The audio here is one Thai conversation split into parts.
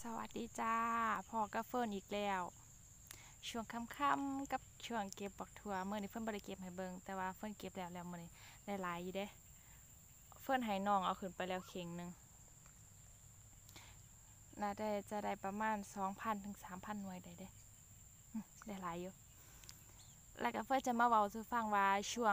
สวัสดีจ้าพอกับเฟิร์นอีกแล้วช่วงค่ำๆกับช่วงเก็บบักถั่วเมื่อนี้เฟิร์นบ่ได้เก็บให้เบิ่งแต่ว่าเฟิร์นเก็บแล้วมื้อนี้ได้หลายอยู่เด้เฟิร์นให้น้องเอาขึ้นไปแล้วเข่งหนึงน่าจะได้ประมาณ 2,000 ถึง 3,000 หน่วยได้เด้ได้หลายอยู่แล้วก็เฟิร์นจะมาเว้าสู่ฟังว่า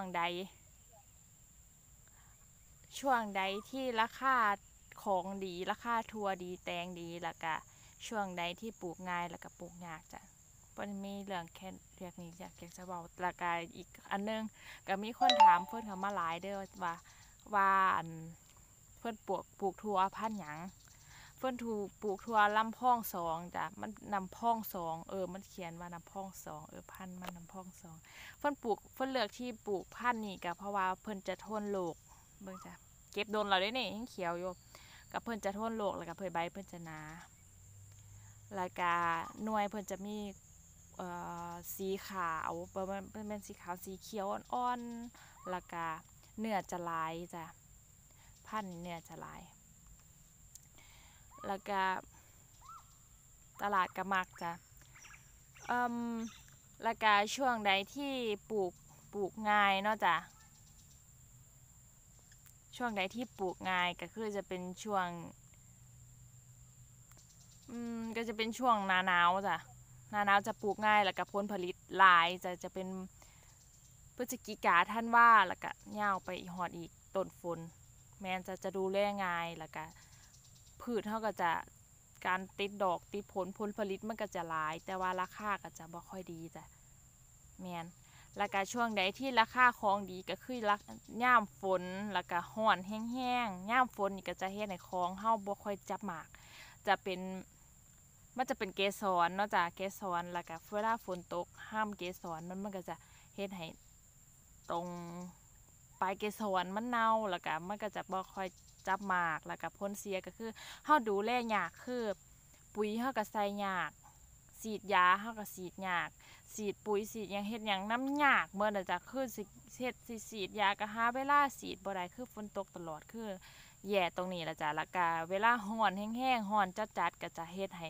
ช่วงใดที่ราคาของดีราคาถั่วดีแตงดีแล้วก็ช่วงใดที่ปลูกง่ายแล้วก็ปลูกยากจ้ะ มันมีเรื่องแค่เรื่องนี้อยากจะเว้าแล้วก็อีกอันนึงก็มีคนถามเพิ่นเข้ามาหลายเด้อว่าอันเพิ่นปลูกถั่วพันธุ์หยังเพิ่นถูกปลูกถั่วลำพองสองจ้ะมันนำพองสองมันเขียนว่านำพองสองพันธุ์มันนำพองสองเพิ่นเลือกที่ปลูกพันธุ์นี้ก็เพราะว่าเพิ่นจะทนโรคเบิ่งจ้ะเก็บโดนแล้วเด้นี่ยังเขียวอยู่ก็เพิ่นจะทนโรคแล้วก็ใบเพิ่นจะหนาแล้วก็หน่วยเพิ่นจะมีสีขาวเป็นสีขาวสีเขียวอ่อนๆแล้วก็เนื้อจะลายจ้ะพันเนื้อจะลายแล้วก็ตลาดก็มักจ้ะอืมแล้วก็ช่วงใดที่ปลูกง่ายเนาะจ้ะช่วงใดที่ปลูกง่ายก็คือจะเป็นช่วงหน้าหนาวจ้ะหน้าหนาวจะปลูกง่ายแล้วก็ผลผลิตหลายจะเป็นพฤศจิกาธันวาแล้วก็ยาวไปฮอดอีกต้นฝนแม้นจะดูแลง่ายแล้วก็พืชเฮาก็จะการติดดอกติดผลผลิตมันก็จะหลายแต่ว่าราคาก็จะบ่ค่อยดีจ้ะแม่นแล้วก็ช่วงใดที่ราคาของดีก็คือยามฝนแล้วก็ร้อนแห้งๆยามฝนนี่ก็จะเฮ็ดให้ของเฮาบ่ค่อยจับหมากจะเป็น มันจะเป็นเกสรเนาะจ้ะเกสรแล้วก็เวลาฝนตกห้ามเกสรมันก็จะเฮ็ดให้ตรงปลายเกสรมันเน่าแล้วก็มันก็จะบ่ค่อยจับหมากแล้วก็ผลเสียก็คือเฮาดูแลยากคือปุ๋ยเฮาก็ใส่ยากฉีดยาเฮาก็ฉีดยากฉีดปุ๋ยฉีดหยังเฮ็ดหยังนำยากเหมือนน่ะจ้ะคือสิเฮ็ดสิฉีดยาก็หาเวลาฉีดบ่ได้คือฝนตกตลอดคือแย่ตรงนี้ล่ะจ้ะแล้วก็เวลาร้อนแห้งๆร้อนจัดๆก็จะเฮ็ดให้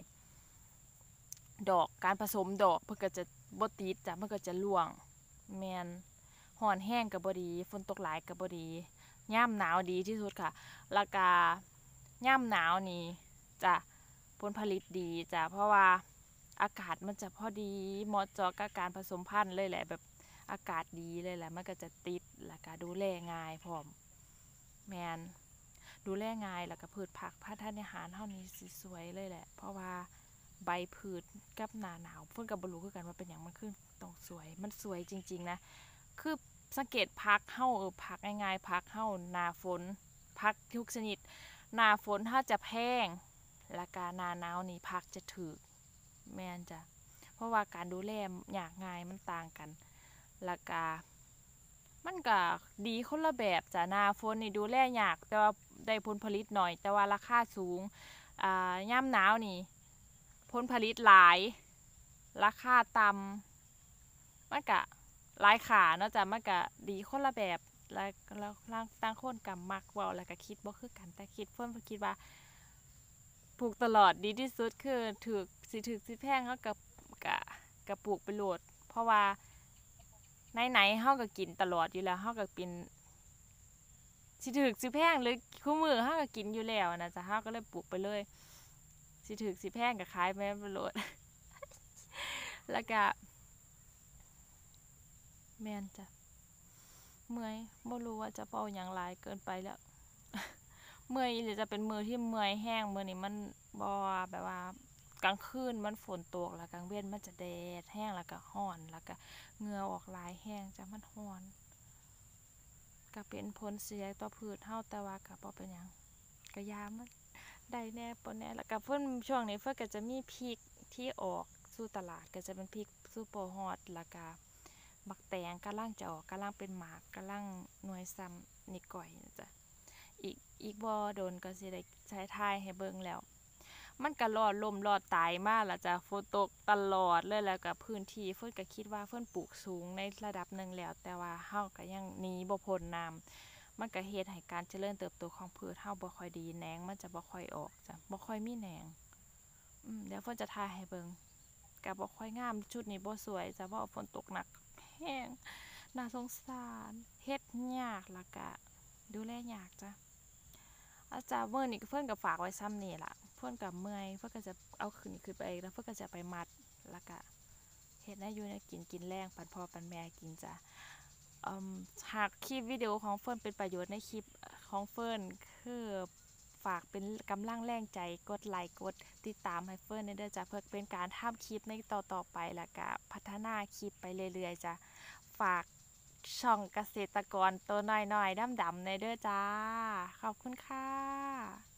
การผสมดอกเพื่อก็จะบ่ติดจ้ะมันก็จะร่วงแมนร้อนแห้งก็บ่ดีฝนตกหลายก็บ่ดียามหนาวดีที่สุดค่ะแล้วก็ยามหนาวนี่จะผลผลิตดีจ้ะเพราะว่าอากาศมันจะพอดีเหมาะเจาะกับการผสมพันธุ์เลยแหละแบบอากาศดีเลยแหละมันก็จะติดแล้วก็ดูแลง่ายพร้อมแมนดูแลง่ายแล้วก็พืชผักพันธุ์อาหารเฮานี่สิสวยเลยแหละเพราะว่า ใบพืชกับหน้าหนาวเพิ่นก็บ่รู้คือกันว่าเป็นหยังมันคือต้องสวยมันสวยจริงๆนะคือสังเกตผักเฮาผักง่ายๆผักเฮาหน้าฝนผักทุกชนิดหน้าฝนถ้าจะแพงแล้วก็หน้าหนาวนี่ผักจะถูกแม่นจ้ะเพราะว่าการดูแลยากง่ายมันต่างกันแล้วก็มันก็ดีคนละแบบจ้ะหน้าฝนนี่ดูแลยากแต่ว่าได้ผลผลิตหน่อยแต่ว่าราคาสูงยามหนาวนี่ ผลผลิตหลายราคาต่ำมันก็หลายขาเนาะจ้ะมันก็ดีคนละแบบแล้วต่างคนก็มักเว้าแล้วก็คิดบ่คือกันแต่เพิ่นคิดว่าปลูกตลอดดีที่สุดคือถูกสิแพงเฮาก็ก็ปลูกไปโลดเพราะว่าไหนๆเฮาก็กินตลอดอยู่แล้วเฮาก็เป็นสิถูกสิแพงหรือคู่มื้อเฮาก็กินอยู่แล้วนะจ้ะเฮาก็เลยปลูกไปเลยสิถูกสิแพงก็ขายไปโลดแล้วก็ แม่นจ้ะเมื่อยบ่รู้ว่าจะเว้าหยังหลายเกินไปแล้วเมื่อยอีหลีจะเป็นมื้อที่เมื่อยแรงมื้อนี้มันบ่แบบว่ากลางคืนมันฝนตกแล้วกลางเว้นมันจะแดดแรงแล้วก็ร้อนแล้วก็เหงื่อออกหลายแรงจ้ะมันร้อนก็เป็นผลเสียต่อพืชเฮาแต่ว่าก็บ่เป็นหยังก็ยามันได้แหน่บ่แหน่แล้วก็เพิ่นช่วงนี้เพิ่นก็จะมีพริกที่ออกสู่ตลาดก็จะเป็นพริกsuper hot แล้วก็ บักแตงกำลังจะออกกำลังเป็นหมากกำลังหน่วยซ้ำนี่ก่อยนะจ๊ะอีกบ่โดนก็สิได้ใช้ทายให้เบิ่งแล้วมันก็รอดล่มรอดตายมาล่ะจ้ะฝนตกตลอดเลยแล้วก็พื้นที่เพิ่นก็คิดว่าเพิ่นปลูกสูงในระดับหนึ่งแล้วแต่ว่าเฮาก็ยังหนีบ่พ้นน้ำมันก็เฮ็ดให้การเจริญเติบโตของพืชเฮาบ่ค่อยดีแหนงมันจะบ่ค่อยออกจ้ะบ่ค่อยมีแหนงเดี๋ยวเฟิร์นจะถ่ายให้เบิ่งก็บ่ค่อยงามชุดนี้บ่สวยจ้ะเพราะว่าฝนตกหนักแฮงน่าสงสารเฮ็ดยากแล้วก็ดูแลยากจ้ะอาจารย์มื้อนี้เพิ่นก็ฝากไว้ซ้ำนี่ล่ะเพิ่นก็เมื่อยเพิ่นก็จะเอาขึ้นไปแล้วเพิ่นก็จะไปมัดแล้วก็เฮ็ดให้อยู่แนวกินแรงปันพ่อปันแม่กินจ้ะอืมหากคลิปวิดีโอของเฟิร์นเป็นประโยชน์ในคลิปของเฟิร์นคือฝากเป็นกำลังแรงใจกดไลค์กดติดตามให้เฟิร์นเด้อจ้ะเพื่อเป็นการทำคลิปในต่อๆไปแล้วก็พัฒนาคลิปไปเรื่อยๆจ้ะฝากช่องเกษตรกรตัวน้อยๆดำๆในเด้อจ้าขอบคุณค่ะ